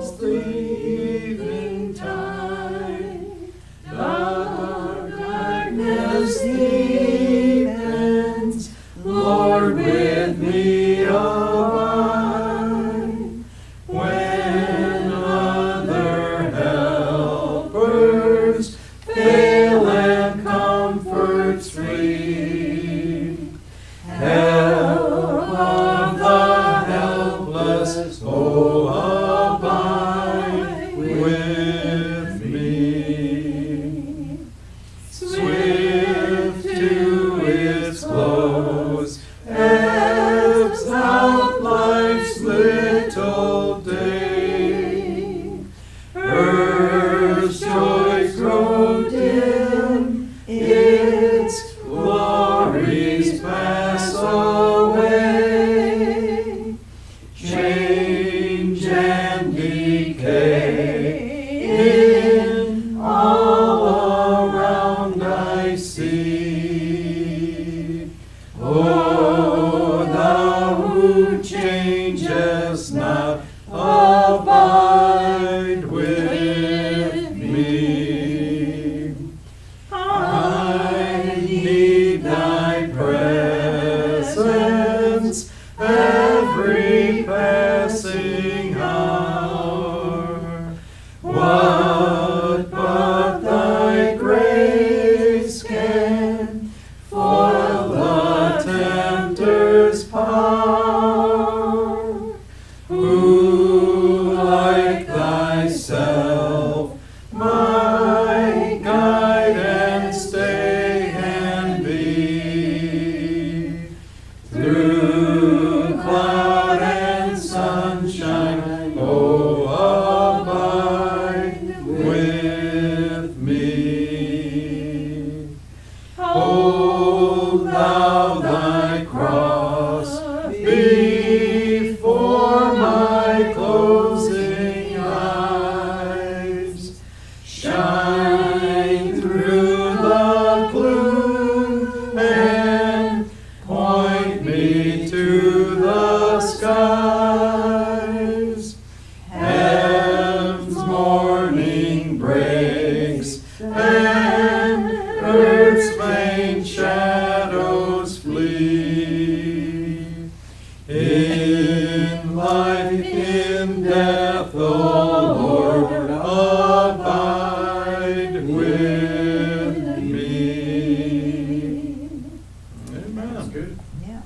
heralds the eventide. The darkness deepens, Lord, with me abide. When other helpers fail and comforts flee, help of the helpless, oh, abide with me. Swift to its close ebbs out life's little day. Earth's joys grow dim, its glories pass away. Change and decay in all around I see. O thou who changest not, abide with me. I need thy presence every passing hour. What but thy grace can foil the tempter's power? Who like thyself my guide and stay and be? Through cloud and sunshine, oh, abide with me. Hold thou thy cross before my closing eyes. Shine through the gloom and point me to the skies. Heaven's morning breaks and earth's vain shadows flee. In life, in death, O Lord, abide with me. Amen. That's good. Yeah.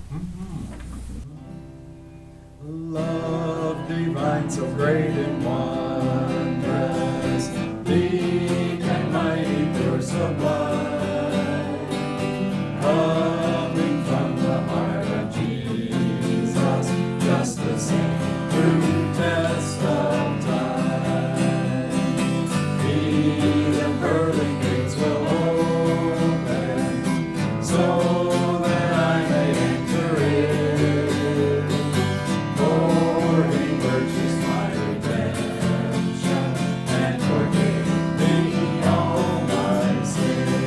Love divine, so great and wondrous, deep and mighty, pure, sublime, coming from the heart of Jesus, just the same through test of time. Even pearly gates will open, so that I may enter in. Pouring purchased my redemption and forgave me all my sins.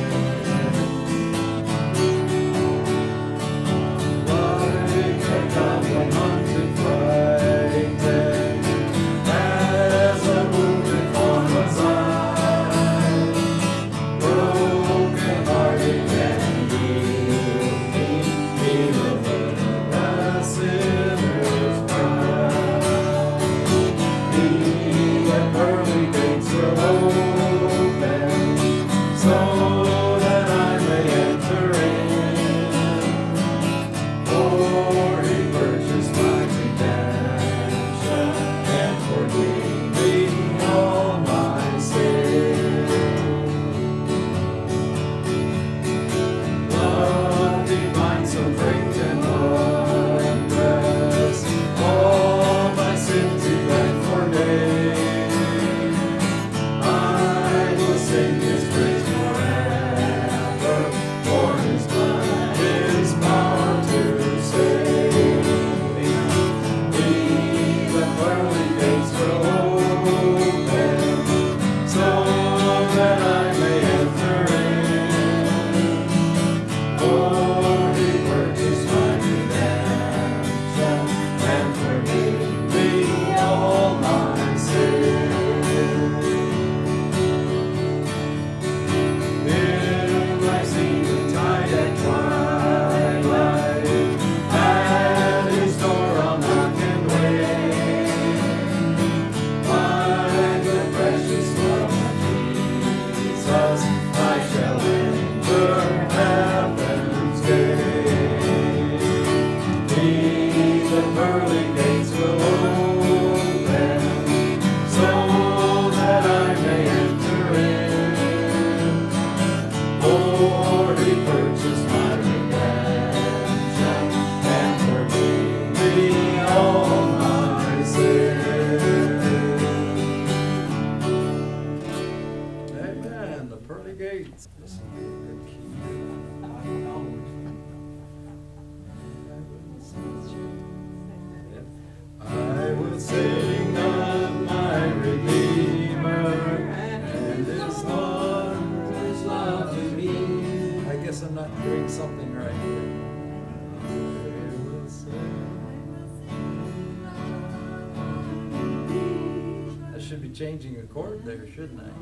should be changing a chord there, shouldn't I?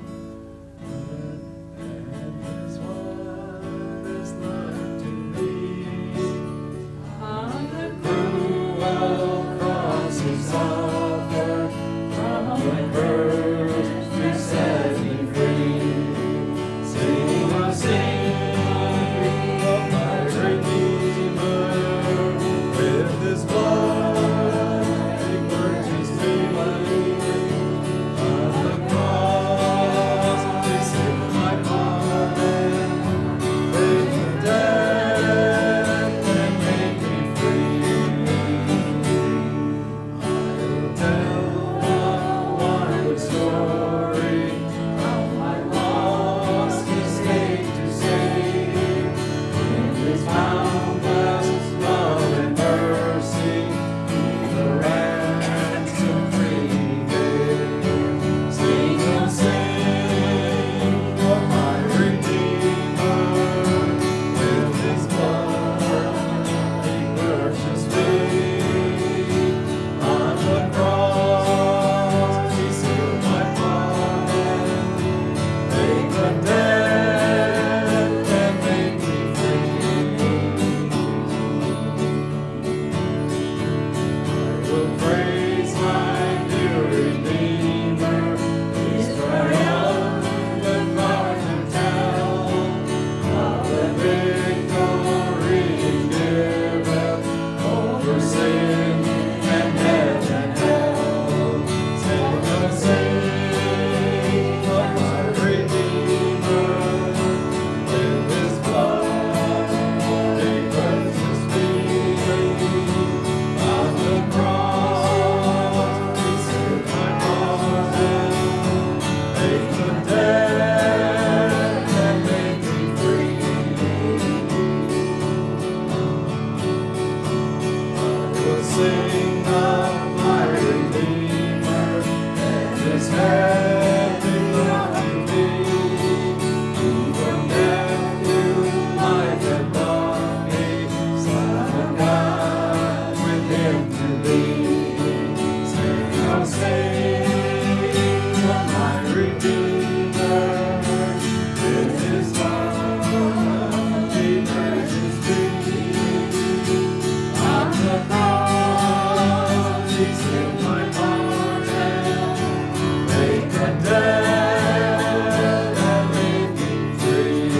And this one is love to me. On the cruel cross He's offered, from the curse to set me free. Sing, oh sing, of my Redeemer, with His blood He purchased me. On the cross He saved my pardon, paid the debt and made me free. I'll tell one wondrous story, how my lost estate to save. In His boundless love and mercy, He the ransom free gave. Sing, oh sing, of my Redeemer, with His blood He purchased me. On the cross He sealed my pardon, paid the debt and made me free. I will praise my dear Redeemer, His triumphant march and tell of the victory He giveth over sin and death and hell. Sing, oh sing, of my Redeemer, with His blood He purchased me. On the cross He sealed my pardon, paid the debt and made me free. I will sing of my Redeemer and His heavenly love to me. Who from death to life had brought me, Son of God, with Him to be. Sing, oh sing, of my Redeemer, with His love He purchased me. On the cross He sealed my pardon, paid the debt and made me free.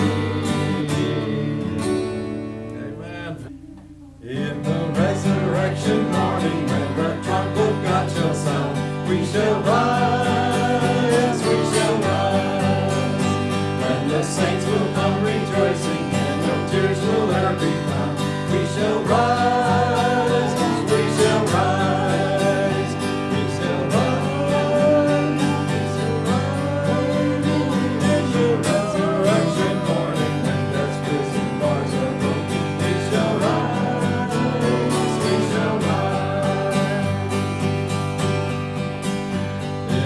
Amen. In the resurrection morning, when the trumpet God shall sound, we shall rise, we shall rise. When the saints will come rejoicing, and no tears will ever be found, we shall rise, we shall rise, we shall rise, we shall rise. In the resurrection morning, when death's prison bars are broken, we shall rise, we shall rise. In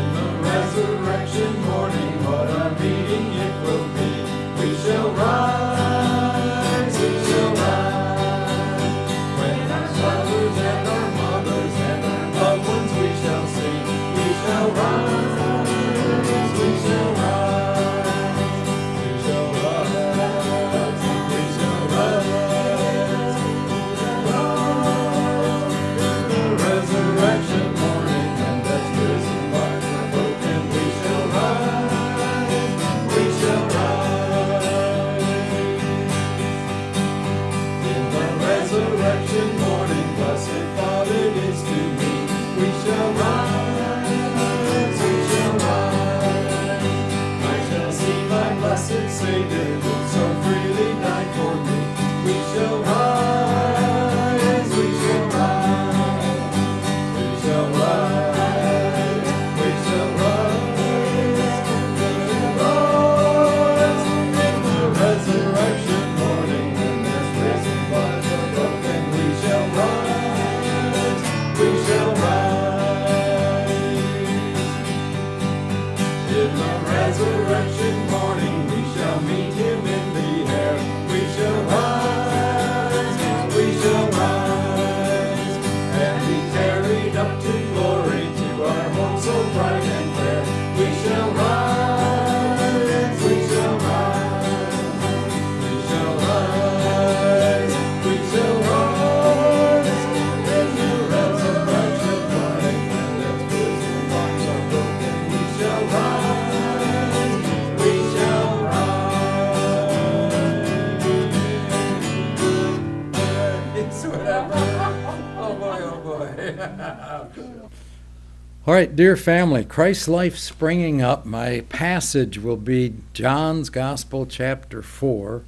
so bright and clear. We shall rise, we shall rise, we shall rise, we shall rise in the resurrection morning when death's prison bonds are broken. We shall rise, we shall rise. It's whatever. Oh boy, oh boy. All right, dear family, Christ's life springing up. My passage will be John's Gospel, chapter 4.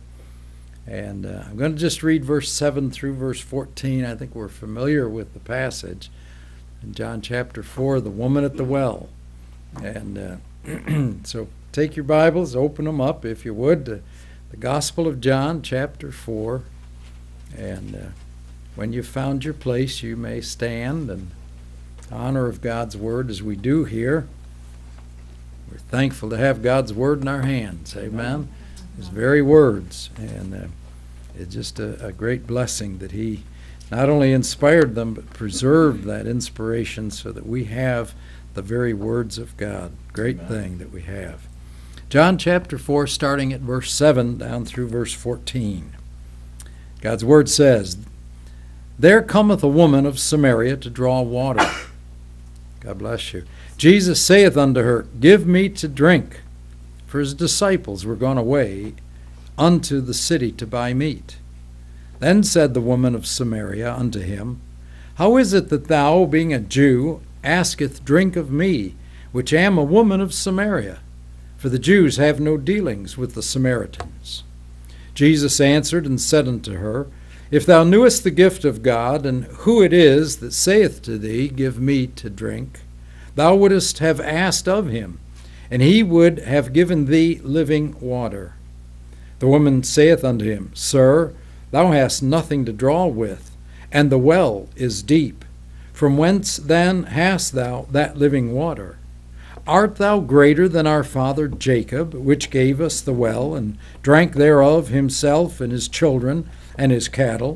And I'm going to just read verse 7 through verse 14. I think we're familiar with the passage. In John chapter 4, the woman at the well. And so take your Bibles, open them up, if you would, to the Gospel of John, chapter 4. And when you've found your place, you may stand and honor of God's Word as we do here. We're thankful to have God's Word in our hands. Amen. His very words. And it's just a great blessing that He not only inspired them, but preserved that inspiration so that we have the very words of God. Great thing that we have. John chapter 4, starting at verse 7 down through verse 14. God's Word says, "There cometh a woman of Samaria to draw water." God bless you. "Jesus saith unto her, Give me to drink. For his disciples were gone away unto the city to buy meat. Then said the woman of Samaria unto him, How is it that thou, being a Jew, asketh drink of me, which am a woman of Samaria? For the Jews have no dealings with the Samaritans. Jesus answered and said unto her, If thou knewest the gift of God, and who it is that saith to thee, Give me to drink, thou wouldest have asked of him, and he would have given thee living water. The woman saith unto him, Sir, thou hast nothing to draw with, and the well is deep. From whence then hast thou that living water? Art thou greater than our father Jacob, which gave us the well, and drank thereof himself and his children, and his cattle?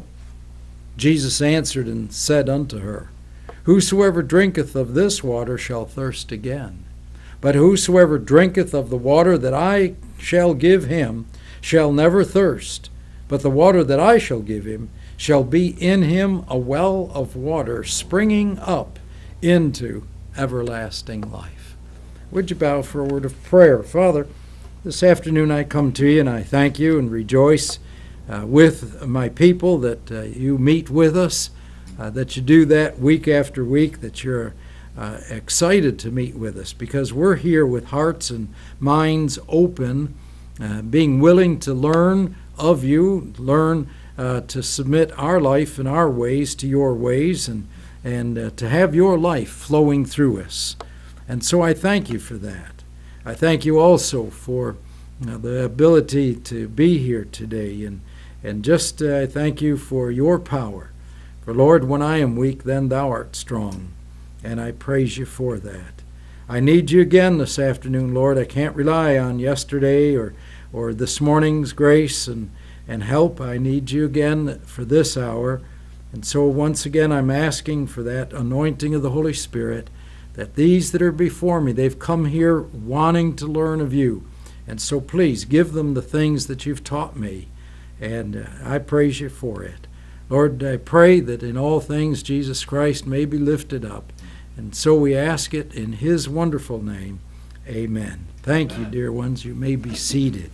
Jesus answered and said unto her, Whosoever drinketh of this water shall thirst again. But whosoever drinketh of the water that I shall give him shall never thirst. But the water that I shall give him shall be in him a well of water springing up into everlasting life. Would you bow for a word of prayer? Father, this afternoon I come to you and I thank you and rejoice with my people that you meet with us, that you do that week after week, that you're excited to meet with us because we're here with hearts and minds open, being willing to learn of you, learn to submit our life and our ways to your ways, and to have your life flowing through us. And so I thank you for that. I thank you also for the ability to be here today, and just I thank you for your power. For Lord, when I am weak, then thou art strong, and I praise you for that. I need you again this afternoon, Lord. I can't rely on yesterday or this morning's grace and help. I need you again for this hour. And so once again, I'm asking for that anointing of the Holy Spirit, that these that are before me, they've come here wanting to learn of you. And so please give them the things that you've taught me. And I praise you for it. Lord, I pray that in all things Jesus Christ may be lifted up. And so we ask it in his wonderful name. Amen. Thank you, dear ones. You may be seated.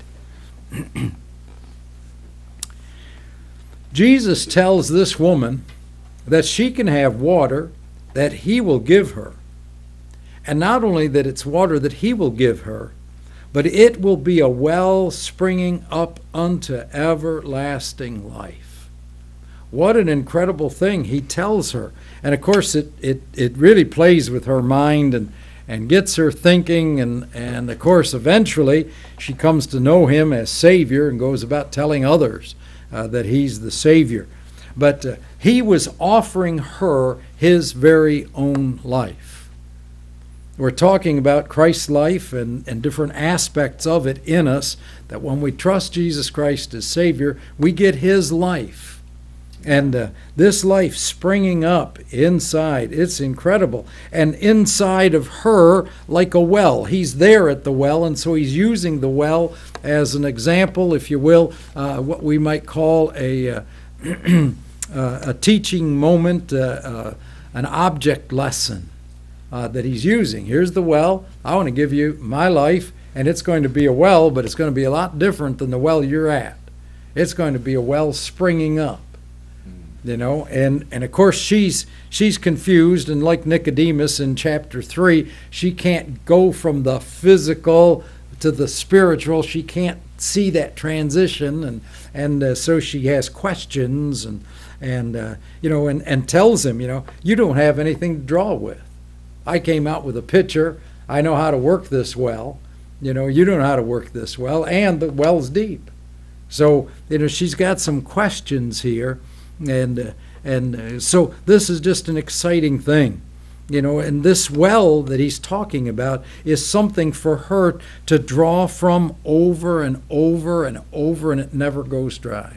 Jesus tells this woman that she can have water that he will give her. And not only that it's water that he will give her, but it will be a well springing up unto everlasting life. What an incredible thing he tells her. And of course it really plays with her mind and gets her thinking, and of course eventually she comes to know him as Savior and goes about telling others that he's the Savior. But he was offering her his very own life. We're talking about Christ's life and different aspects of it in us, that when we trust Jesus Christ as Savior, we get his life. And this life springing up inside, it's incredible. And inside of her, like a well. He's there at the well, and so he's using the well as an example, if you will, what we might call a teaching moment, an object lesson that he's using. Here's the well. I want to give you my life, and it's going to be a well, but it's going to be a lot different than the well you're at. It's going to be a well springing up. You know, and of course she's confused, and like Nicodemus in chapter 3, she can't go from the physical to the spiritual. She can't see that transition, and so she has questions, and you know, and tells him, you know, you don't have anything to draw with. I came out with a pitcher. I know how to work this well. You know, you don't know how to work this well, and the well's deep. So, you know, she's got some questions here. And so this is just an exciting thing, you know, and this well that he's talking about is something for her to draw from over and over and over, and it never goes dry.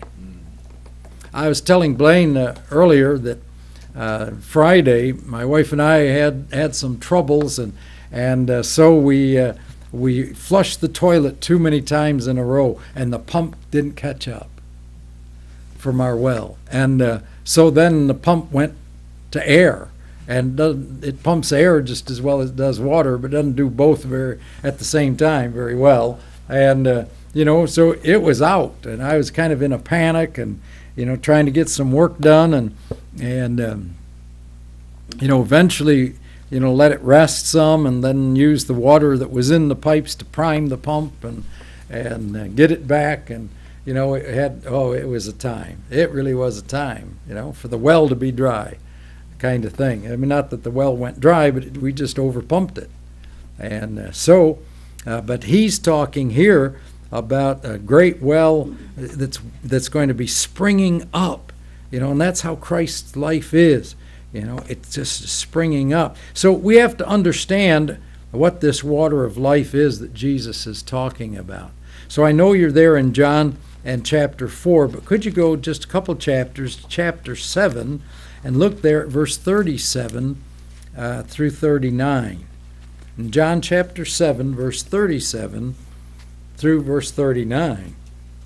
I was telling Blaine earlier that Friday my wife and I had some troubles, and so we flushed the toilet too many times in a row, and the pump didn't catch up from our well, and so then the pump went to air, and it pumps air just as well as it does water, but doesn't do both at the same time very well. And you know, so it was out, and I was kind of in a panic, and you know, trying to get some work done, and you know, eventually, you know, let it rest some, and then use the water that was in the pipes to prime the pump, and get it back. And you know, it was a time. It really was a time, you know, for the well to be dry, kind of thing. I mean, not that the well went dry, but we just overpumped it. And but he's talking here about a great well that's going to be springing up, you know, and that's how Christ's life is. You know, it's just springing up. So we have to understand what this water of life is that Jesus is talking about. So I know you're there in John and chapter 4, but could you go just a couple chapters, chapter 7, and look there at verse 37 through 39. In John chapter 7, verse 37 through verse 39.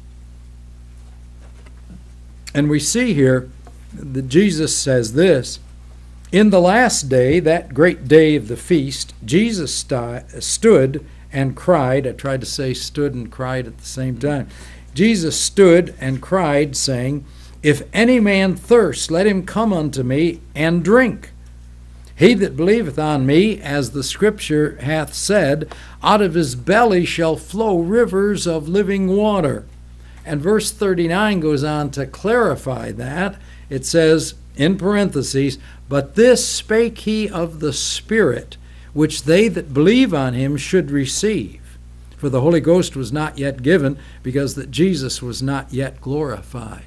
And we see here that Jesus says this, in the last day, that great day of the feast, Jesus stood and cried. I tried to say stood and cried at the same time. Jesus stood and cried, saying, if any man thirst, let him come unto me and drink. He that believeth on me, as the Scripture hath said, out of his belly shall flow rivers of living water. And verse 39 goes on to clarify that. It says, in parentheses, but this spake he of the Spirit, which they that believe on him should receive. For the Holy Ghost was not yet given, because that Jesus was not yet glorified.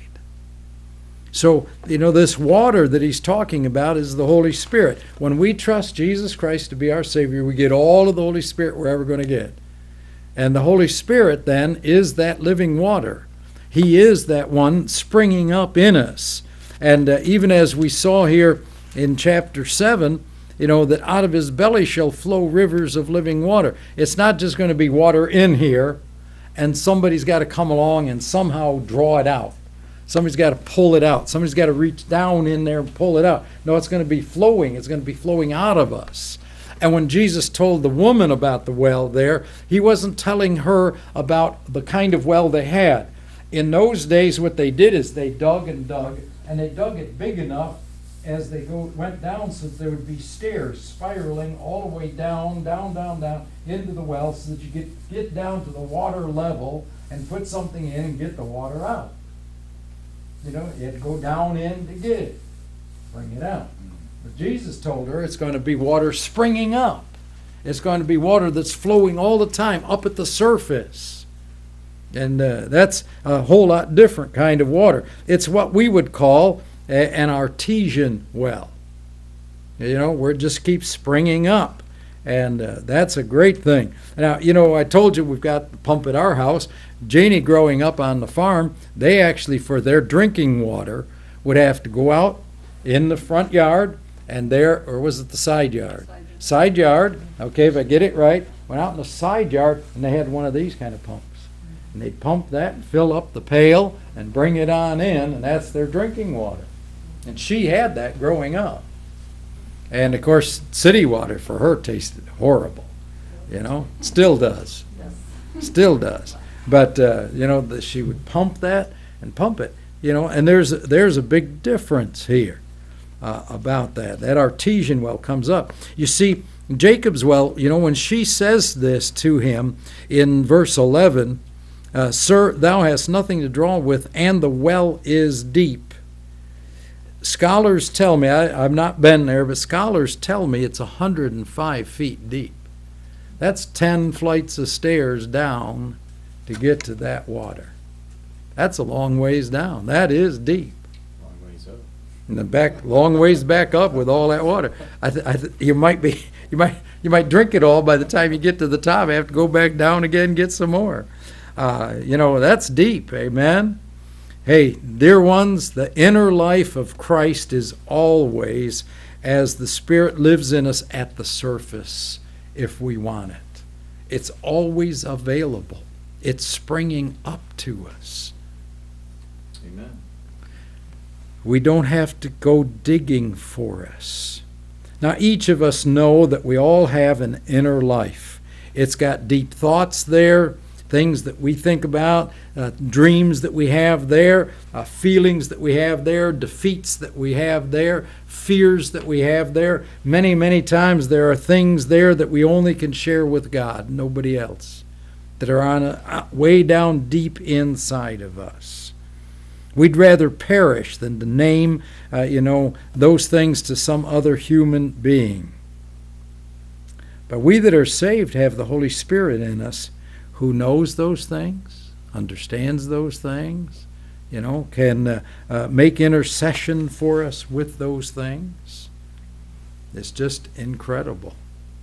So, you know, this water that he's talking about is the Holy Spirit. When we trust Jesus Christ to be our Savior, we get all of the Holy Spirit we're ever going to get. And the Holy Spirit, then, is that living water. He is that one springing up in us. And even as we saw here in chapter 7, you know, that out of his belly shall flow rivers of living water. It's not just going to be water in here, and somebody's got to come along and somehow draw it out. Somebody's got to pull it out. Somebody's got to reach down in there and pull it out. No, it's going to be flowing. It's going to be flowing out of us. And when Jesus told the woman about the well there, he wasn't telling her about the kind of well they had. In those days, what they did is they dug, and they dug it big enough as they went down, so that there would be stairs spiraling all the way down into the well, so that you get down to the water level and put something in and get the water out. You know, you had to go down in to get it, bring it out. But Jesus told her it's going to be water springing up. It's going to be water that's flowing all the time up at the surface. And that's a whole lot different kind of water. It's what we would call an artesian well. You know, where it just keeps springing up. And that's a great thing. Now, you know, I told you we've got the pump at our house. Janie, growing up on the farm, they actually, for their drinking water, would have to go out in the front yard, and there, or was it the side yard? Side yard, okay, if I get it right, went out in the side yard, and they had one of these kind of pumps. And they'd pump that and fill up the pail and bring it on in, and that's their drinking water. And she had that growing up. And of course, city water for her tasted horrible, you know, still does. Still does. But, you know, she would pump that and pump it, you know, and there's a big difference here about that. That artesian well comes up. You see, Jacob's well, you know, when she says this to him in verse 11, Sir, thou hast nothing to draw with, and the well is deep. Scholars tell me, I've not been there, but scholars tell me it's 105 feet deep. That's 10 flights of stairs down to get to that water. That's a long ways down. That is deep. Long ways up. And then back, long ways back up with all that water. You might drink it all by the time you get to the top. You have to go back down again and get some more. You know, that's deep. Amen. Hey, dear ones, the inner life of Christ is always, as the Spirit lives in us, at the surface if we want it. It's always available. It's springing up to us. Amen. We don't have to go digging for us. Now, each of us know that we all have an inner life. It's got deep thoughts there, things that we think about, dreams that we have there, feelings that we have there, defeats that we have there, fears that we have there. Many, many times there are things there that we only can share with God, nobody else, that are on way down deep inside of us. We'd rather perish than to name, you know, those things to some other human being. But we that are saved have the Holy Spirit in us, who knows those things, understands those things, you know, can make intercession for us with those things. It's just incredible.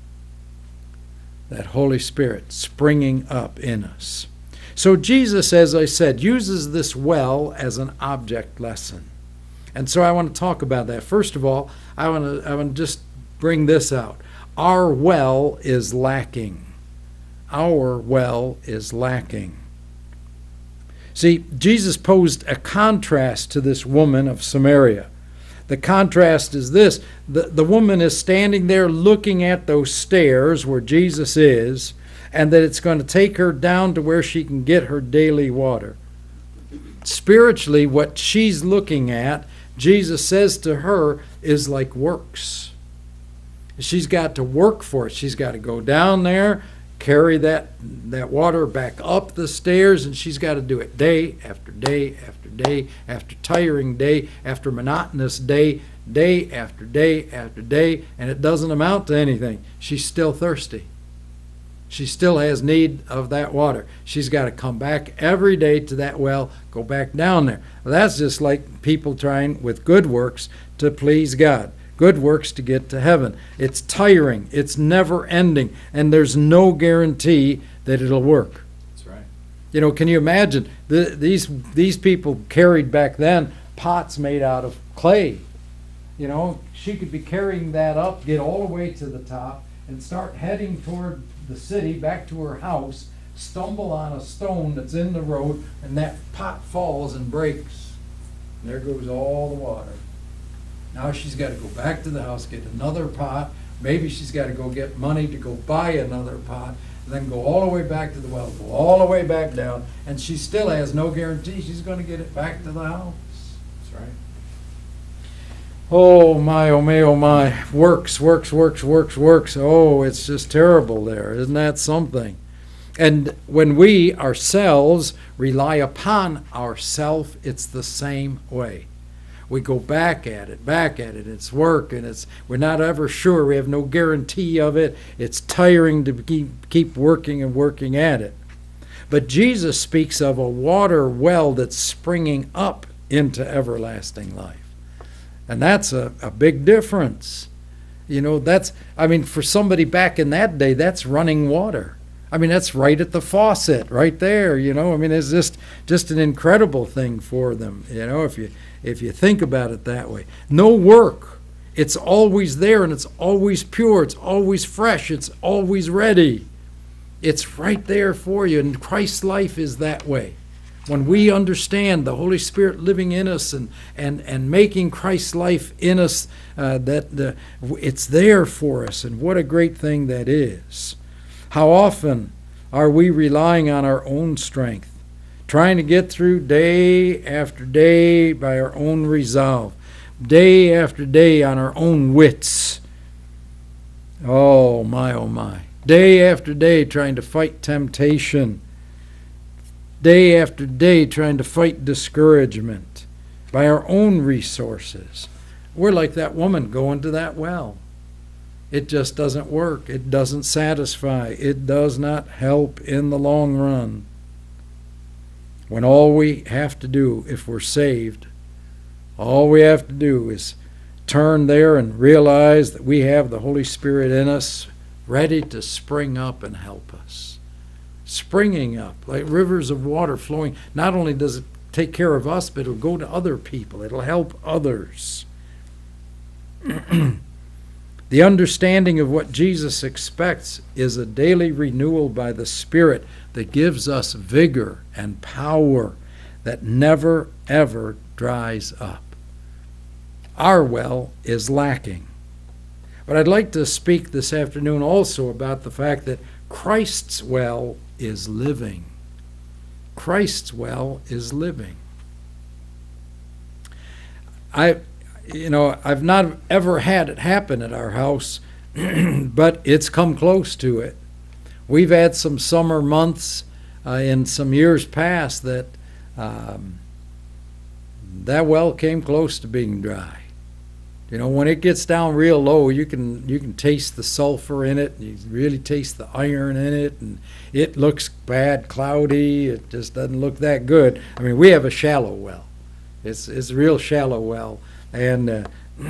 That Holy Spirit springing up in us. So Jesus, as I said, uses this well as an object lesson. And so I want to talk about that. First of all, I want to just bring this out. Our well is lacking. Our well is lacking. See, Jesus posed a contrast to this woman of Samaria. The contrast is this. The woman is standing there looking at those stairs where Jesus is, and that it's going to take her down to where she can get her daily water. Spiritually, what she's looking at, Jesus says to her, is like works. She's got to work for it. She's got to go down there, carry that water back up the stairs, and she's got to do it day after day after day after tiring day after monotonous day, day after day after day, and it doesn't amount to anything. She's still thirsty. She still has need of that water. She's got to come back every day to that well, go back down there. Well, that's just like people trying with good works to please God. Good works to get to heaven. It's tiring. It's never ending. And there's no guarantee that it'll work. That's right. You know, can you imagine? These people carried back then pots made out of clay. You know, she could be carrying that up, get all the way to the top, and start heading toward the city, back to her house, stumble on a stone that's in the road, and that pot falls and breaks. And there goes all the water. Now she's got to go back to the house, get another pot. Maybe she's got to go get money to go buy another pot, and then go all the way back to the well, go all the way back down, and she still has no guarantee she's going to get it back to the house. That's right. Oh my, oh my, oh my. Works, works, works, works, works. Oh, it's just terrible there. Isn't that something? And when we ourselves rely upon ourselves, it's the same way. We go back at it, it's work, and we're not ever sure, we have no guarantee of it. It's tiring to keep working and working at it. But Jesus speaks of a water well that's springing up into everlasting life. And that's a big difference. You know, for somebody back in that day, that's running water. I mean, that's right at the faucet, right there, you know. I mean, it's just an incredible thing for them, you know, if you think about it that way. No work. It's always there, and it's always pure. It's always fresh. It's always ready. It's right there for you, and Christ's life is that way. When we understand the Holy Spirit living in us and making Christ's life in us, it's there for us, and what a great thing that is. How often are we relying on our own strength, trying to get through day after day by our own resolve, day after day on our own wits? Oh my, oh my. Day after day trying to fight temptation. Day after day trying to fight discouragement by our own resources. We're like that woman going to that well. It just doesn't work. It doesn't satisfy. It does not help in the long run. When all we have to do, if we're saved, all we have to do is turn there and realize that we have the Holy Spirit in us, ready to spring up and help us. Springing up like rivers of water flowing. Not only does it take care of us, but it'll go to other people. It'll help others. The understanding of what Jesus expects is a daily renewal by the Spirit that gives us vigor and power that never, ever dries up. Our well is lacking. But I'd like to speak this afternoon also about the fact that Christ's well is living. Christ's well is living. I've not ever had it happen at our house, but it's come close to it. We've had some summer months in some years past that well came close to being dry. You know, when it gets down real low, you can taste the sulfur in it. You really taste the iron in it, and it looks bad, cloudy. It just doesn't look that good. I mean, we have a shallow well. It's a real shallow well. And,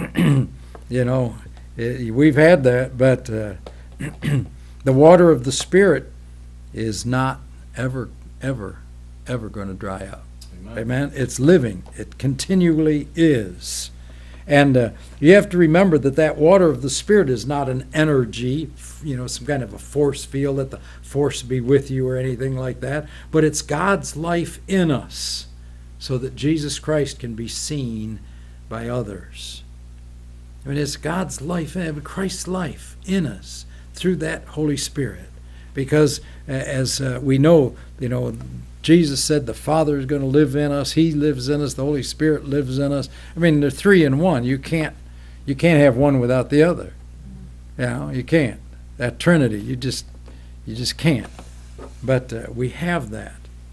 we've had that, but the water of the Spirit is not ever, ever, ever going to dry up. Amen? It's living. It continually is. And you have to remember that water of the Spirit is not an energy, some kind of a force field, let the force be with you or anything like that, but it's God's life in us so that Jesus Christ can be seen by others. I mean, it's God's life, Christ's life in us through that Holy Spirit. Because as we know, Jesus said the Father is going to live in us. He lives in us. The Holy Spirit lives in us. I mean, they're three in one. You can't have one without the other. You can't. That Trinity, you just can't. But we have that.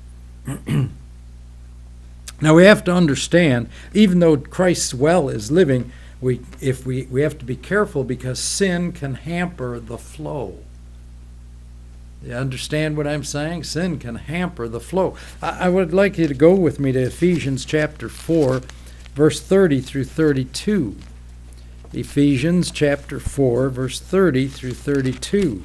Now we have to understand, even though Christ's well is living, we have to be careful because sin can hamper the flow. You understand what I'm saying? Sin can hamper the flow. I would like you to go with me to Ephesians chapter 4, verse 30 through 32. Ephesians chapter 4, verse 30 through 32.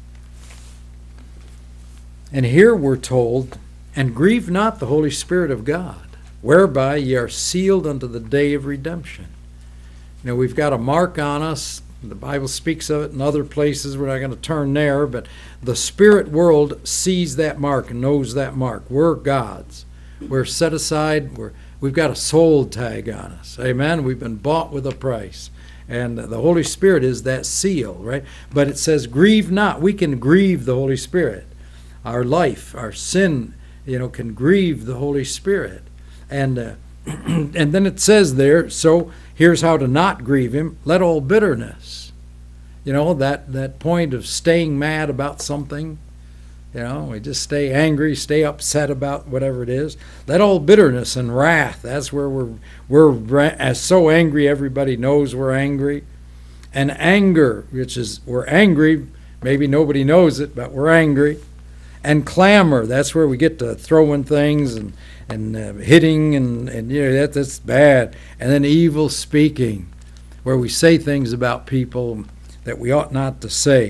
And here we're told, "And grieve not the Holy Spirit of God, whereby ye are sealed unto the day of redemption." We've got a mark on us. The Bible speaks of it in other places. We're not going to turn there, but the spirit world sees that mark and knows that mark. We're God's. We're set aside. We've got a soul tag on us. Amen? We've been bought with a price. And the Holy Spirit is that seal, right? But it says, grieve not. We can grieve the Holy Spirit. Our life, our sin, can grieve the Holy Spirit. And and then it says there, so here's how to not grieve him. Let all bitterness, that point of staying mad about something, we just stay angry, stay upset about whatever it is. Let all bitterness and wrath, that's where we're so angry everybody knows we're angry. And anger, which is we're angry, maybe nobody knows it, but we're angry. And clamor, that's where we get to throwing things and hitting and that's bad. And then evil speaking, where we say things about people that we ought not to say.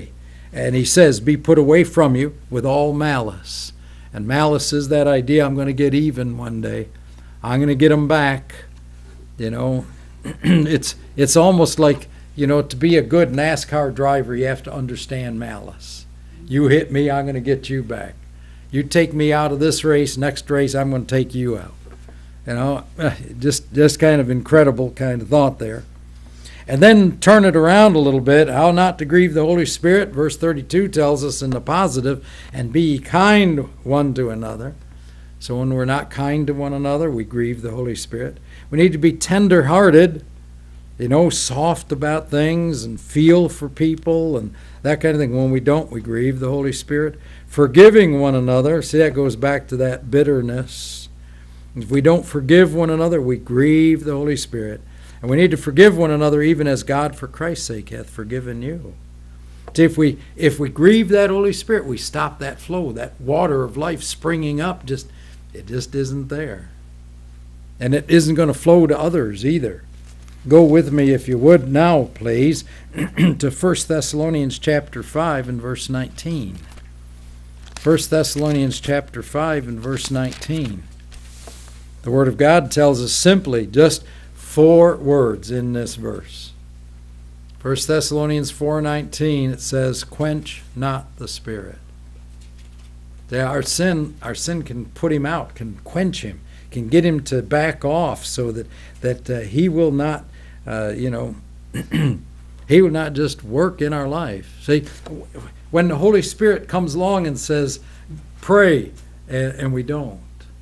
And he says, be put away from you with all malice. And malice is that idea, I'm going to get even one day. I'm going to get them back. You know, it's almost like, you know, to be a good NASCAR driver, you have to understand malice. You hit me, I'm going to get you back. You take me out of this race, next race, I'm going to take you out. You know, just kind of incredible kind of thought there. And then turn it around a little bit, how not to grieve the Holy Spirit. Verse 32 tells us in the positive, and be ye kind one to another. So when we're not kind to one another, we grieve the Holy Spirit. We need to be tender-hearted, you know, soft about things and feel for people and that kind of thing. When we don't, we grieve the Holy Spirit. Forgiving one another. See, that goes back to that bitterness. If we don't forgive one another, we grieve the Holy Spirit. And we need to forgive one another even as God for Christ's sake hath forgiven you. See, if we grieve that Holy Spirit, we stop that flow, that water of life springing up. It just isn't there. And it isn't going to flow to others either. Go with me, if you would now, please, to 1 Thessalonians chapter 5 and verse 19. 1 Thessalonians chapter 5 and verse 19. The Word of God tells us simply just 4 words in this verse. 1 Thessalonians 4:19, it says, quench not the Spirit. Our sin can put him out, can quench him, can get him to back off so that he will not, he will not just work in our life. See, when the Holy Spirit comes along and says, pray, and we don't.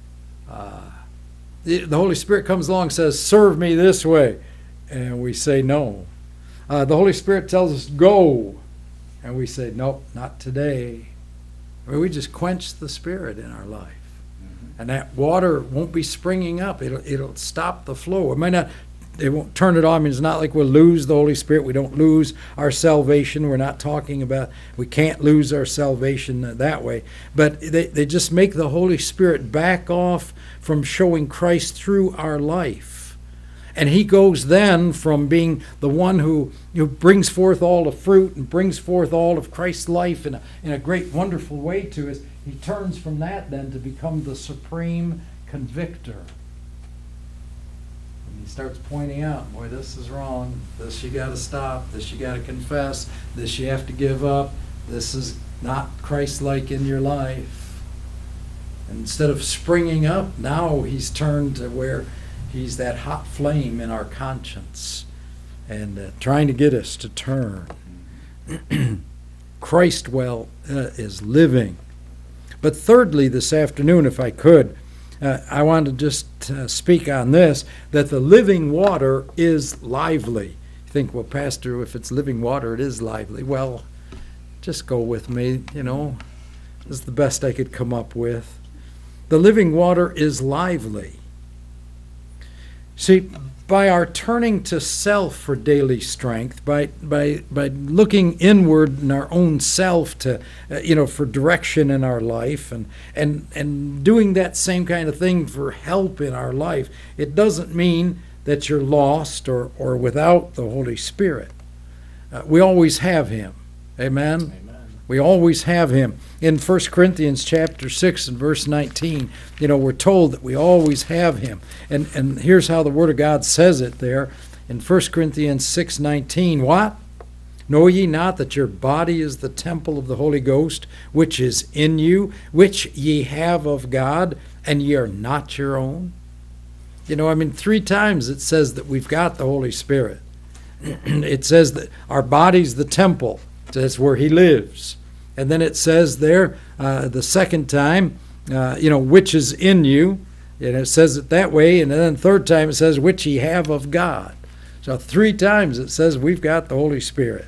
The Holy Spirit comes along and says, serve me this way, and we say no. The Holy Spirit tells us, go, and we say, nope, not today. I mean, we just quench the Spirit in our life. Mm-hmm. And that water won't be springing up. It'll stop the flow. It won't turn it on. I mean, it's not like we'll lose the Holy Spirit. We don't lose our salvation. We're not talking about we can't lose our salvation that way. But they just make the Holy Spirit back off from showing Christ through our life. And he goes then from being the one who brings forth all the fruit and brings forth all of Christ's life in a great, wonderful way to us. He turns from that then to become the supreme convictor. He starts pointing out, boy, this is wrong. This you got to stop. This you got to confess. This you have to give up. This is not Christ-like in your life. And instead of springing up, now he's turned to where he's that hot flame in our conscience and trying to get us to turn. Christ is living. But thirdly, this afternoon, if I could, I want to just speak on this, that the living water is lively. You think, well, Pastor, if it's living water, it is lively. Well, just go with me, This is the best I could come up with. The living water is lively. See, by our turning to self for daily strength, by looking inward in our own self to, for direction in our life, and doing that same kind of thing for help in our life, it doesn't mean that you're lost or without the Holy Spirit. We always have Him. Amen? Amen. We always have Him. In 1 Corinthians chapter 6 and verse 19, we're told that we always have Him. And here's how the Word of God says it there in 1 Corinthians 6:19. What? Know ye not that your body is the temple of the Holy Ghost, which is in you, which ye have of God, and ye are not your own? 3 times it says that we've got the Holy Spirit. It says that our body's the temple. That's where He lives. And then it says there, the second time, which is in you. And it says it that way. And then the third time it says, which ye have of God. So 3 times it says we've got the Holy Spirit.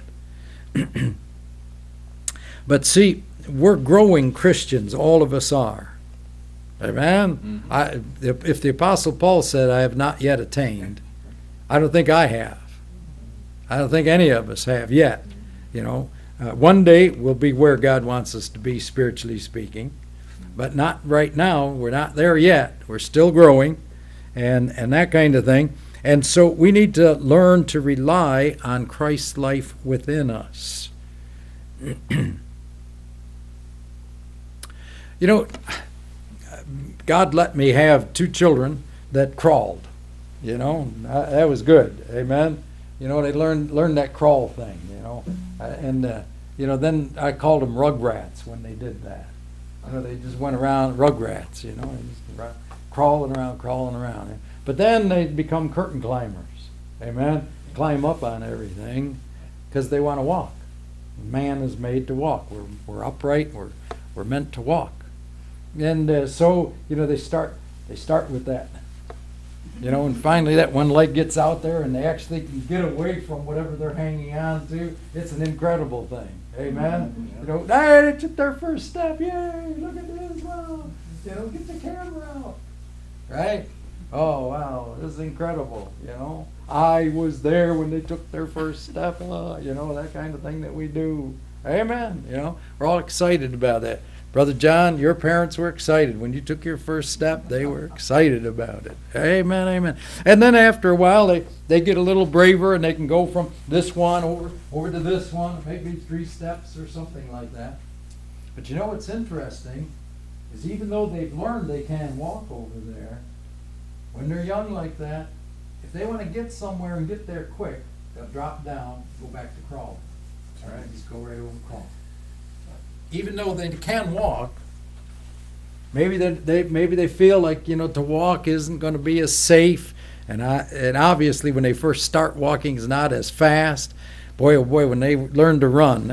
But see, we're growing Christians. All of us are. Amen? Mm-hmm. If the Apostle Paul said, I have not yet attained, I don't think I have. I don't think any of us have yet. One day we'll be where God wants us to be, spiritually speaking, but not right now. We're not there yet. We're still growing and that kind of thing. And so we need to learn to rely on Christ's life within us. You know, God let me have 2 children that crawled. You know, that was good. Amen. You know, they learned that crawl thing. You know, and you know, then I called them rugrats when they did that. You know, they just went around rugrats. You know, just crawling around. But then they become curtain climbers. Amen. Climb up on everything because they want to walk. Man is made to walk. We're upright. We're meant to walk. And so, you know, they start with that. You know, and finally that one leg gets out there and they actually can get away from whatever they're hanging on to. It's an incredible thing. Amen. You know, hey, they took their first step. Yay, look at this. Wow. You know, get the camera out. Right? Oh, wow, this is incredible. You know, I was there when they took their first step. You know, that kind of thing that we do. Amen. You know, we're all excited about that. Brother John, your parents were excited. When you took your first step, they were excited about it. Amen, amen. And then after a while, they get a little braver and they can go from this one over to this one, maybe 3 steps or something like that. But you know what's interesting is even though they've learned they can walk over there, when they're young like that, if they want to get somewhere and get there quick, they'll drop down, go back to crawl. All right, just go right over and crawl. Even though they can walk, maybe they feel like, you know, to walk isn't going to be as safe, and obviously when they first start walking is not as fast. Boy, oh boy, when they learn to run,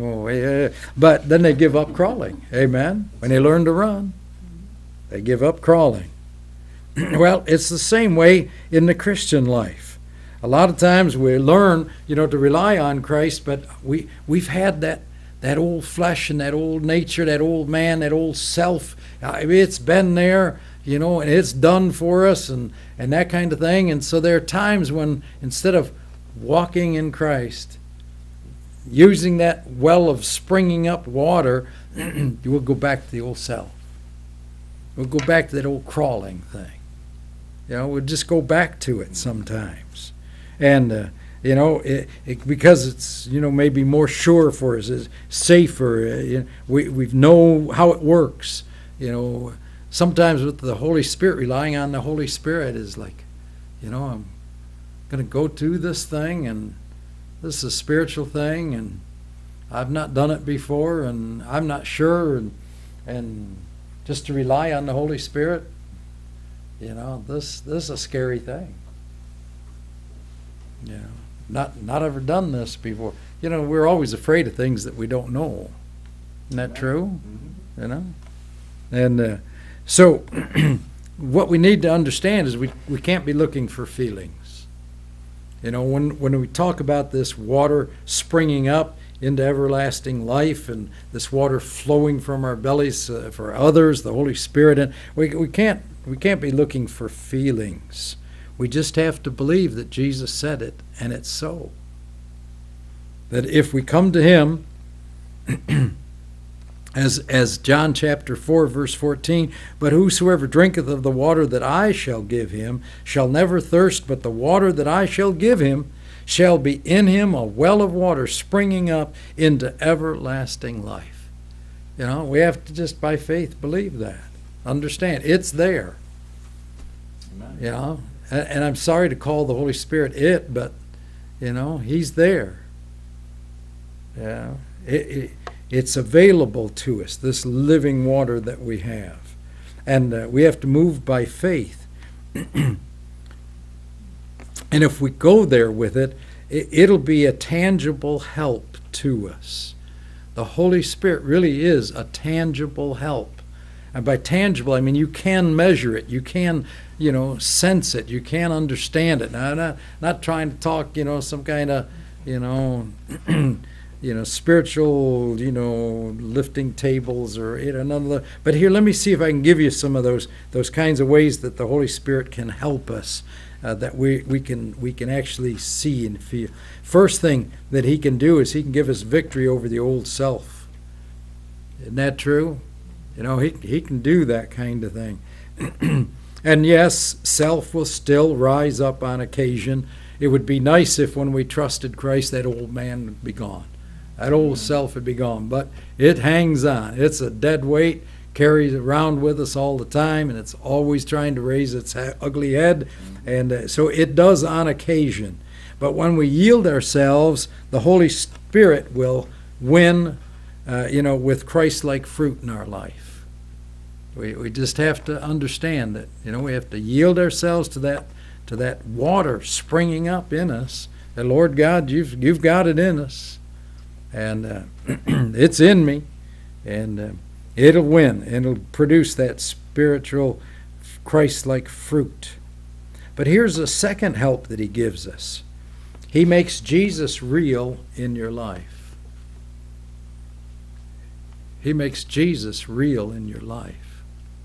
but then they give up crawling. Amen. When they learn to run, they give up crawling. Well, it's the same way in the Christian life. A lot of times we learn, you know, to rely on Christ, but we've had that old flesh and that old nature, that old man, that old self. It's been there, you know, and it's done for us and that kind of thing. And so there are times when instead of walking in Christ, using that well of springing up water, we'll go back to the old self. We'll go back to that old crawling thing. You know, we'll just go back to it sometimes. And, you know, because it's, you know, maybe more sure for us, it's safer. You know, we know how it works. You know, sometimes with the Holy Spirit, relying on the Holy Spirit is like, you know, I'm going to go to this thing, and this is a spiritual thing, and I've not done it before, and I'm not sure, and just to rely on the Holy Spirit, you know, this is a scary thing. You know, not ever done this before. You know, we're always afraid of things that we don't know. Isn't that true? You know? And so what we need to understand is we can't be looking for feelings. You know, when we talk about this water springing up into everlasting life and this water flowing from our bellies for others, the Holy Spirit, and we can't be looking for feelings. We just have to believe that Jesus said it, and it's so. That if we come to him, as John chapter 4, verse 14, but whosoever drinketh of the water that I shall give him shall never thirst, but the water that I shall give him shall be in him a well of water springing up into everlasting life. You know, we have to just by faith believe that. Understand, it's there. Amen. You know, and I'm sorry to call the Holy Spirit it, but, you know, he's there. Yeah, it's available to us, this living water that we have. And we have to move by faith. And if we go there with it, it'll be a tangible help to us. The Holy Spirit really is a tangible help. And by tangible, I mean you can measure it. You can, you know, sense it. You can understand it. Now, I'm not trying to talk, you know, some kind of, you know, spiritual, you know, lifting tables or, you know, none of the. But here, let me see if I can give you some of those kinds of ways that the Holy Spirit can help us, that we can actually see and feel. First thing that he can do is he can give us victory over the old self. Isn't that true? You know, he can do that kind of thing. And yes, self will still rise up on occasion. It would be nice if when we trusted Christ, that old man would be gone. That old self would be gone. But it hangs on. It's a dead weight, carries around with us all the time, and it's always trying to raise its ugly head. And so it does on occasion. But when we yield ourselves, the Holy Spirit will win, with Christ-like fruit in our life. We just have to understand that, we have to yield ourselves to that water springing up in us. That, Lord God, you've got it in us. And it's in me. And it'll win. It'll produce that spiritual, Christ-like fruit. But here's a second help that he gives us. He makes Jesus real in your life. He makes Jesus real in your life.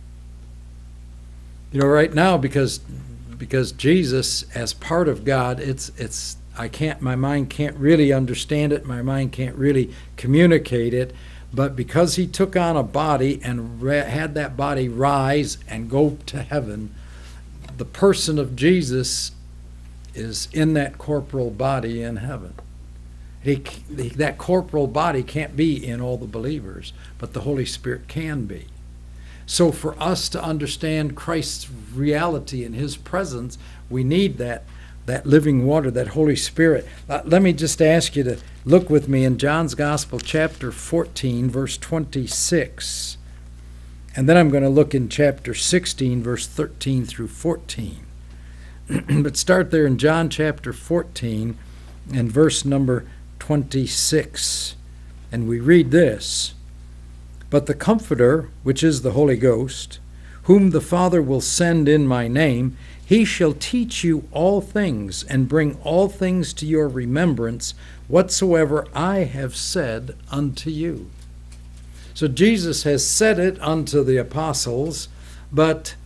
Right now, because Jesus, as part of God, my mind can't really understand it. My mind can't really communicate it. But because he took on a body and had that body rise and go to heaven, the person of Jesus is in that corporal body in heaven. That corporal body can't be in all the believers, but the Holy Spirit can be. So for us to understand Christ's reality and his presence, we need that living water, that Holy Spirit. Let me just ask you to look with me in John's Gospel, chapter 14, verse 26. And then I'm going to look in chapter 16, verse 13 through 14. But start there in John chapter 14 and verse number 26. And we read this: "But the Comforter, which is the Holy Ghost, whom the Father will send in my name, he shall teach you all things, and bring all things to your remembrance, whatsoever I have said unto you." So Jesus has said it unto the apostles, but,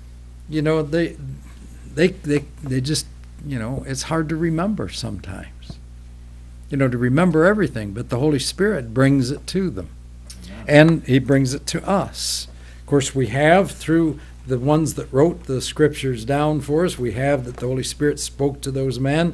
they just, it's hard to remember sometimes. To remember everything, but the Holy Spirit brings it to them. And he brings it to us. Of course, we have, through the ones that wrote the scriptures down for us, we have that the Holy Spirit spoke to those men,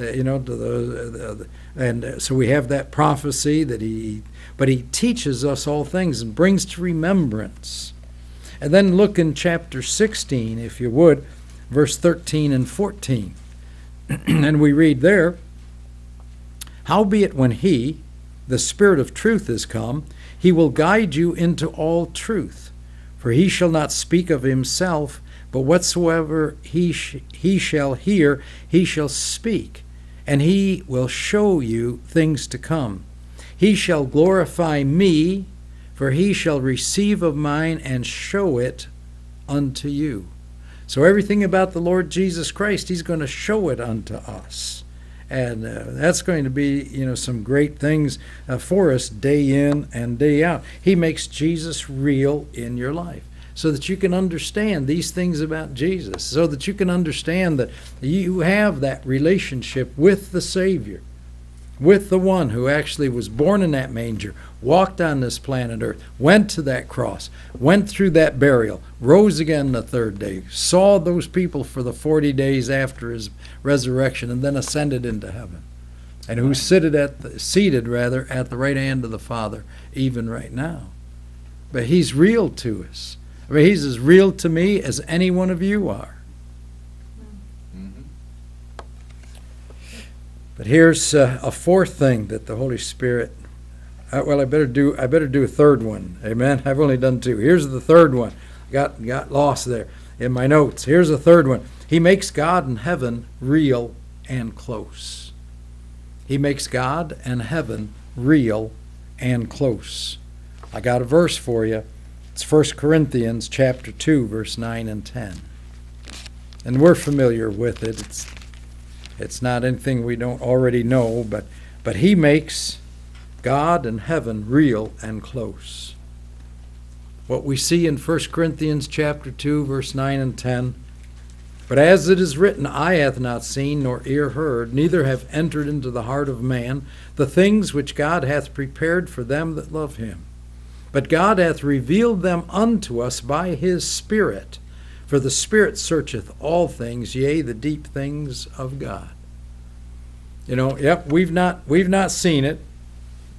and so we have that prophecy but he teaches us all things and brings to remembrance. And then look in chapter 16, if you would, verse 13 and 14. And we read there, "Howbeit when he, the Spirit of truth, is come, he will guide you into all truth. For he shall not speak of himself, but whatsoever he shall hear, he shall speak, and he will show you things to come. He shall glorify me, for he shall receive of mine and show it unto you." So everything about the Lord Jesus Christ, he's going to show it unto us. And that's going to be, some great things for us day in and day out. He makes Jesus real in your life so that you can understand these things about Jesus, so that you can understand that you have that relationship with the Savior, with the one who actually was born in that manger, walked on this planet Earth, went to that cross, went through that burial, rose again the third day, saw those people for the 40 days after his resurrection, and then ascended into heaven, and who's seated at the right hand of the Father, even right now. But he's real to us. He's as real to me as any one of you are. But here's a fourth thing that the Holy Spirit. I better do a third one. Amen. I've only done two. Here's the third one. Got lost there in my notes. Here's the third one. He makes God and heaven real and close. He makes God and heaven real and close. I got a verse for you. It's 1 Corinthians chapter 2, verse 9 and 10. And we're familiar with it. It's not anything we don't already know, but he makes God and heaven real and close. What we see in 1 Corinthians chapter 2, verse 9 and 10, "But as it is written, eye hath not seen, nor ear heard, neither have entered into the heart of man the things which God hath prepared for them that love him. But God hath revealed them unto us by his Spirit. For the Spirit searcheth all things, yea, the deep things of God." We've not seen it.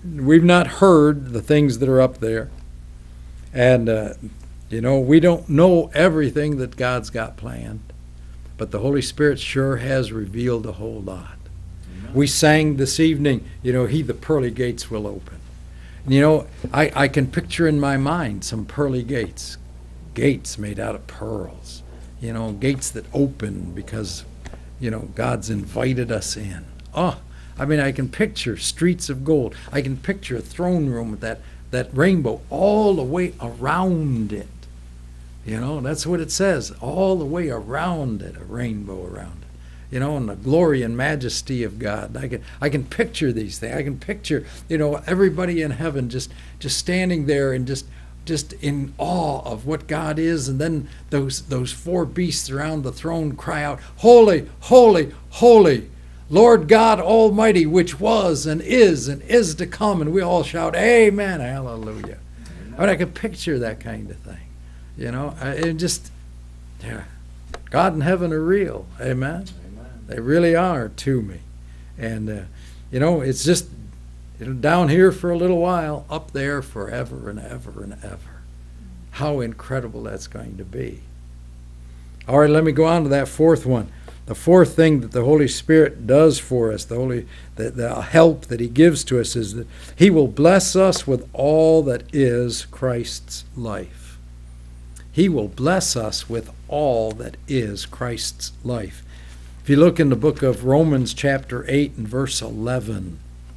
we've not heard the things that are up there. And, we don't know everything that God's got planned. But the Holy Spirit sure has revealed a whole lot. Amen. We sang this evening, He the pearly gates will open. And, I can picture in my mind some pearly gates. Gates made out of pearls. Gates that open because, God's invited us in. Oh, I can picture streets of gold. I can picture a throne room with that rainbow all the way around it. That's what it says. All the way around it, a rainbow around it. And the glory and majesty of God. I can picture these things. I can picture, everybody in heaven just standing there and just in awe of what God is. And then those four beasts around the throne cry out, "Holy, holy, holy, Lord God Almighty, which was and is to come." And we all shout, "Amen, hallelujah." I can picture that kind of thing. God and heaven are real. Amen. They really are to me. And, it's just down here for a little while, up there forever and ever and ever. How incredible that's going to be. All right, let me go on to that fourth one. The fourth thing that the Holy Spirit does for us, the help that He gives to us, is that He will bless us with all that is Christ's life. He will bless us with all that is Christ's life. If you look in the book of Romans chapter 8 and verse 11.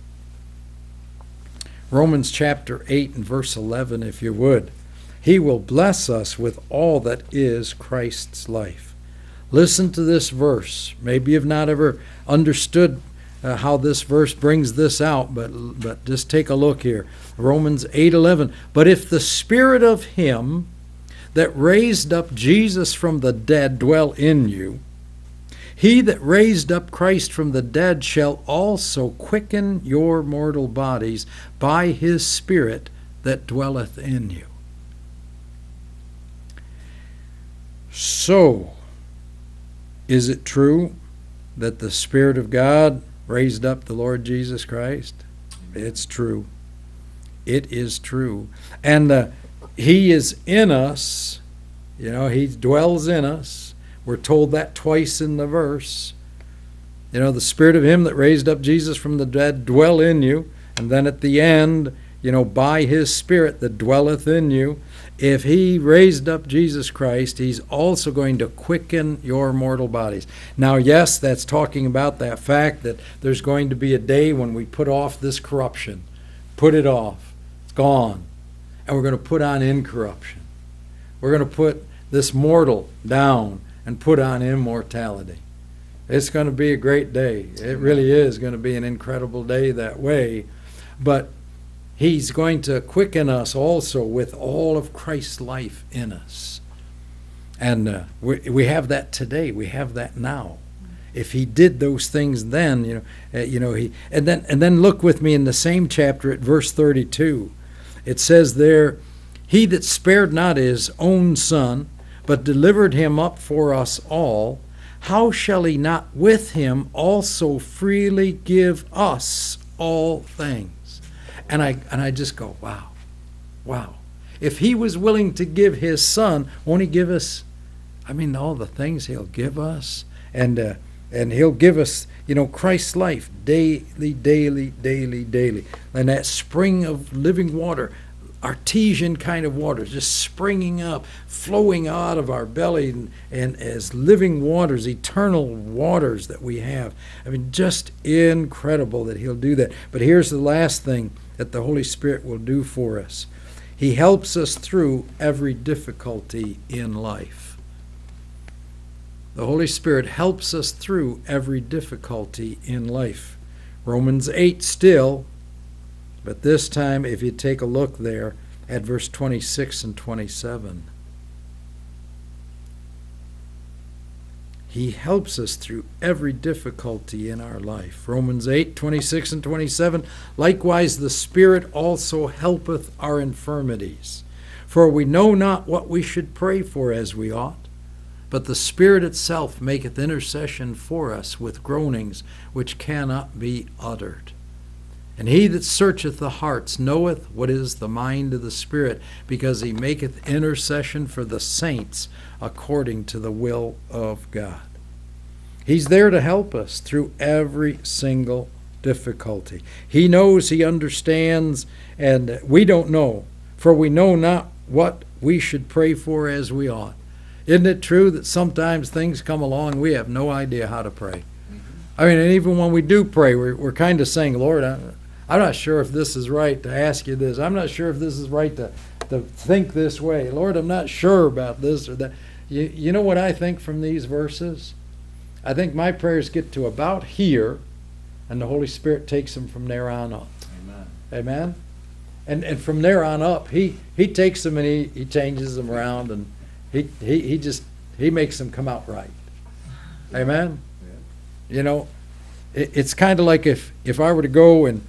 Romans chapter 8 and verse 11, if you would. He will bless us with all that is Christ's life. Listen to this verse. Maybe you've not ever understood how this verse brings this out, but just take a look here. Romans 8:11. But if the Spirit of Him that raised up Jesus from the dead dwell in you, He that raised up Christ from the dead shall also quicken your mortal bodies by His Spirit that dwelleth in you. So, is it true that the Spirit of God raised up the Lord Jesus Christ? It's true. It is true. And He is in us. He dwells in us. We're told that twice in the verse. The Spirit of Him that raised up Jesus from the dead dwell in you. And then at the end, by His Spirit that dwelleth in you. If He raised up Jesus Christ, He's also going to quicken your mortal bodies. Now, yes, that's talking about that fact that there's going to be a day when we put off this corruption. Put it off. It's gone. And we're going to put on incorruption. We're going to put this mortal down and put on immortality. It's going to be a great day. It really is going to be an incredible day that way. But He's going to quicken us also with all of Christ's life in us. And we have that today. We have that now. If He did those things then, He and then look with me in the same chapter at verse 32. It says there, He that spared not His own Son, but delivered Him up for us all, how shall He not with Him also freely give us all things? And I just go, wow. If He was willing to give His Son, won't He give us, all the things He'll give us? And He'll give us, Christ's life daily, daily, daily, daily. And that spring of living water, artesian kind of water, just springing up, flowing out of our belly, and as living waters, eternal waters that we have. Just incredible that He'll do that. But here's the last thing that the Holy Spirit will do for us. He helps us through every difficulty in life. The Holy Spirit helps us through every difficulty in life. Romans 8 still, but this time if you take a look there at verse 26 and 27. He helps us through every difficulty in our life. Romans 8, 26 and 27. Likewise the Spirit also helpeth our infirmities. For we know not what we should pray for as we ought, but the Spirit itself maketh intercession for us with groanings which cannot be uttered. And he that searcheth the hearts knoweth what is the mind of the Spirit, because he maketh intercession for the saints according to the will of God. He's there to help us through every single difficulty. He knows, he understands, and we don't know, for we know not what we should pray for as we ought. Isn't it true that sometimes things come along, we have no idea how to pray? I mean, and even when we do pray, we're kind of saying, Lord, I'm not sure if this is right to ask you this. I'm not sure if this is right to think this way. Lord, I'm not sure about this or that. You know what I think from these verses? I think my prayers get to about here, and the Holy Spirit takes them from there on up. Amen. Amen? And from there on up, he takes them and he changes them around, and he makes them come out right. Amen? Yeah. You know, it's kind of like if I were to go and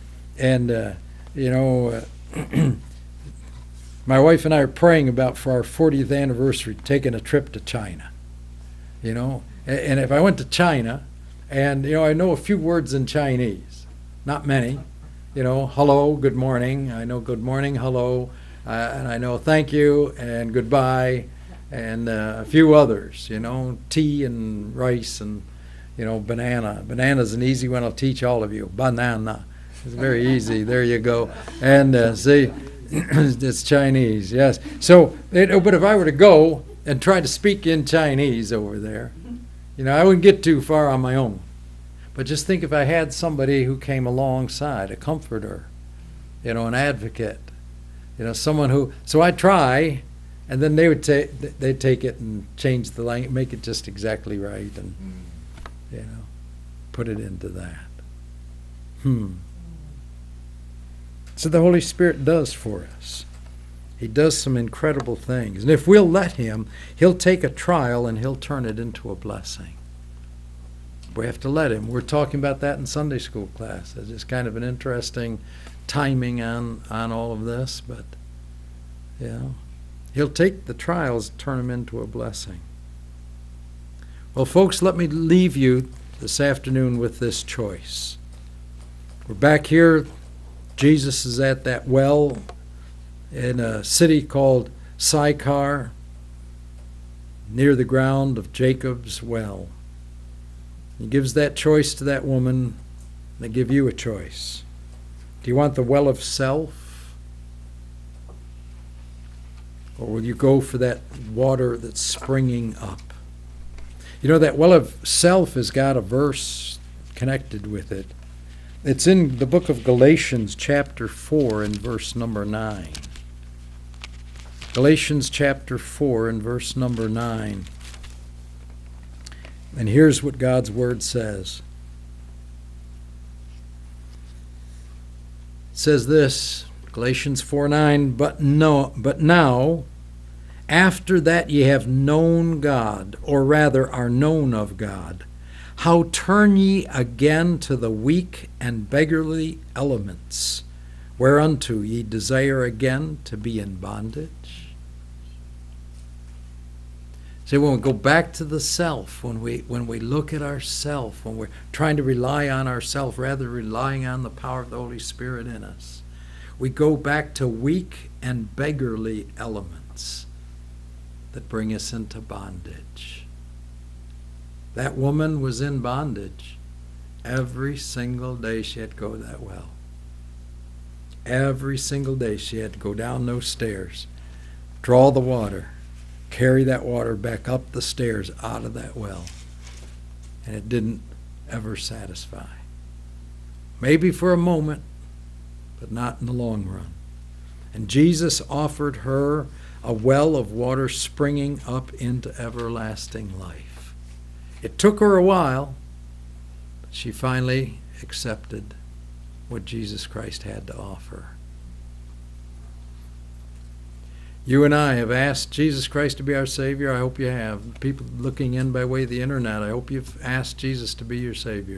my wife and I are praying about for our 40th anniversary taking a trip to China. You know, and if I went to China, and I know a few words in Chinese, not many. Hello, good morning. I know good morning, hello, and I know thank you and goodbye, and a few others. Tea and rice and banana. Banana's an easy one. I'll teach all of you. Banana. It's very easy. There you go. And see, it's Chinese. Yes. So, but if I were to go and try to speak in Chinese over there, I wouldn't get too far on my own. But just think if I had somebody who came alongside, a comforter, an advocate, someone who. So I try, and then they'd take it and change the language, make it just exactly right, and put it into that. So the Holy Spirit does for us. He does some incredible things. And if we'll let him, he'll take a trial and he'll turn it into a blessing. We have to let him. We're talking about that in Sunday school class. It's just kind of an interesting timing on all of this. But, he'll take the trials and turn them into a blessing. Well, folks, let me leave you this afternoon with this choice. We're back here. Jesus is at that well in a city called Sychar, near the ground of Jacob's well. He gives that choice to that woman. They give you a choice. Do you want the well of self? Or will you go for that water that's springing up? That well of self has got a verse connected with it. It's in the book of Galatians chapter 4 and verse number 9. Galatians chapter 4 and verse number 9. And here's what God's word says. It says this, Galatians 4:9, but now, after that ye have known God, or rather are known of God, how turn ye again to the weak and beggarly elements, whereunto ye desire again to be in bondage? See, when we go back to the self, when we look at ourself, when we're trying to rely on ourself rather than relying on the power of the Holy Spirit in us, we go back to weak and beggarly elements that bring us into bondage. That woman was in bondage. Every single day she had to go to that well. Every single day she had to go down those stairs, draw the water, carry that water back up the stairs out of that well. And it didn't ever satisfy. Maybe for a moment, but not in the long run. And Jesus offered her a well of water springing up into everlasting life. It took her a while, but she finally accepted what Jesus Christ had to offer. You and I have asked Jesus Christ to be our Savior. I hope you have. People looking in by way of the internet, I hope you've asked Jesus to be your Savior.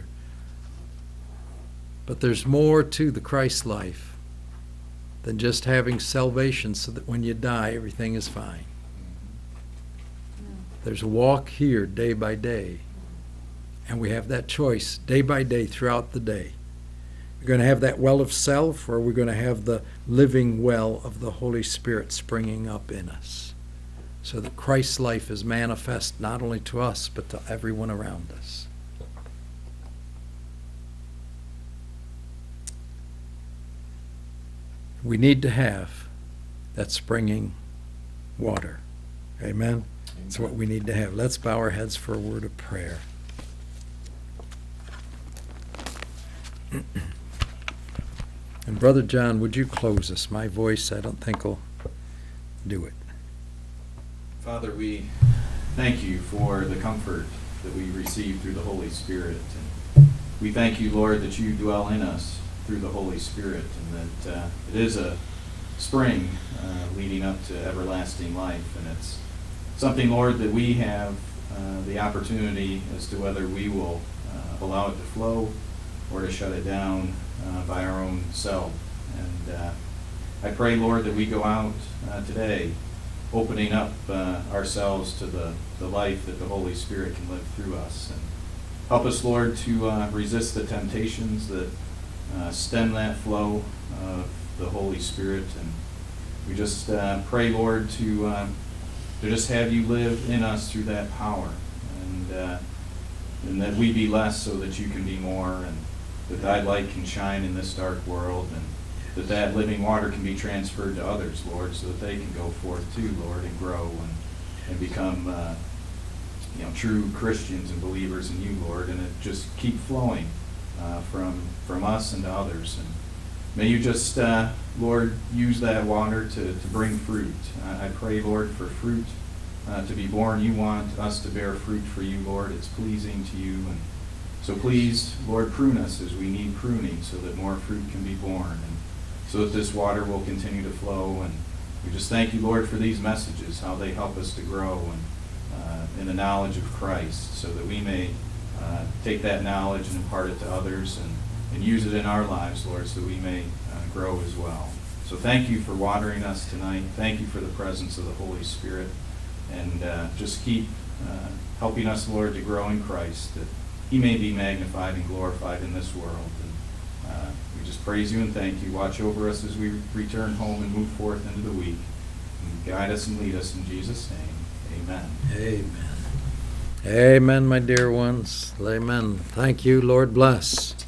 But there's more to the Christ life than just having salvation so that when you die, everything is fine. There's a walk here day by day. And we have that choice day by day throughout the day. We're going to have that well of self, or we're going to have the living well of the Holy Spirit springing up in us, so that Christ's life is manifest not only to us, but to everyone around us. We need to have that springing water. Amen? That's what we need to have. Let's bow our heads for a word of prayer. And Brother John, would you close us? My voice, I don't think, will do it. Father, we thank you for the comfort that we receive through the Holy Spirit. And we thank you, Lord, that you dwell in us through the Holy Spirit, and that it is a spring leading up to everlasting life. And it's something, Lord, that we have the opportunity as to whether we will allow it to flow or to shut it down by our own self. And I pray, Lord, that we go out today opening up ourselves to the life that the Holy Spirit can live through us. And help us, Lord, to resist the temptations that stem that flow of the Holy Spirit. And we just pray, Lord, to just have you live in us through that power, and that we be less so that you can be more, and that thy light can shine in this dark world, and that living water can be transferred to others, Lord, so that they can go forth too, Lord, and grow and become true Christians and believers in you, Lord, and it just keep flowing from us and to others. And may you just, Lord, use that water to bring fruit. I pray, Lord, for fruit to be born. You want us to bear fruit for you, Lord. It's pleasing to you. And so please, Lord, prune us as we need pruning so that more fruit can be born, and so that this water will continue to flow. And we just thank you, Lord, for these messages, how they help us to grow in the knowledge of Christ, so that we may take that knowledge and impart it to others, and use it in our lives, Lord, so we may grow as well. So thank you for watering us tonight. Thank you for the presence of the Holy Spirit. And just keep helping us, Lord, to grow in Christ, that he may be magnified and glorified in this world. And we just praise you and thank you. Watch over us as we return home and move forth into the week. And guide us and lead us in Jesus' name. Amen. Amen. Amen, my dear ones. Amen. Thank you. Lord bless.